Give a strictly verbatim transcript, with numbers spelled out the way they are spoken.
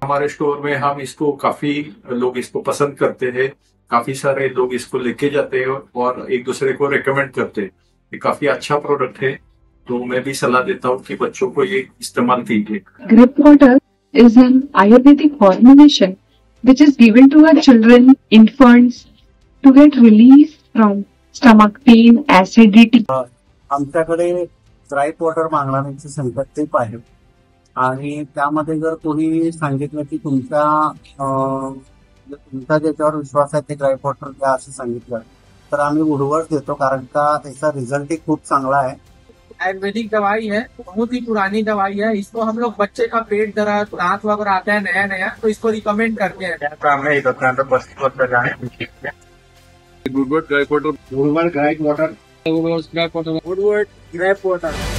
हमारे स्टोर में हम इसको काफी लोग इसको पसंद करते हैं, काफी सारे लोग इसको लेके जाते हैं और एक दूसरे को रेकमेंड करते हैं। ये काफी अच्छा प्रोडक्ट है, तो मैं भी सलाह देता हूँ कि बच्चों को ये इस्तेमाल कीजिए। Gripe water is an Ayurvedic formulation which is given to our children, infants, to get relief from stomach pain, acidity. आमच्याकडे ग्राईप वॉटर मागणाऱ्यांची संख्या खूप आहे आणि त्यामध्ये जर कोणी सांगितलं की तुमच्या तुमचा ज्याच्यावर विश्वास आहे ते ग्राईप वॉटर द्या असं सांगितलं तर आम्ही उडवड देतो, कारण का त्याचा रिझल्ट खूप चांगला आहे। आयुर्वेदिक दवाई है, बहुत ही पुरानी दवाई है। इसको हम लोग बच्चे का पेट दर्द, दांत वगैरह आता है नया नया, तो इसको रिकमेंड करते हैं। Woodward gripe water, Woodward gripe water, Woodward gripe water, Woodward gripe water.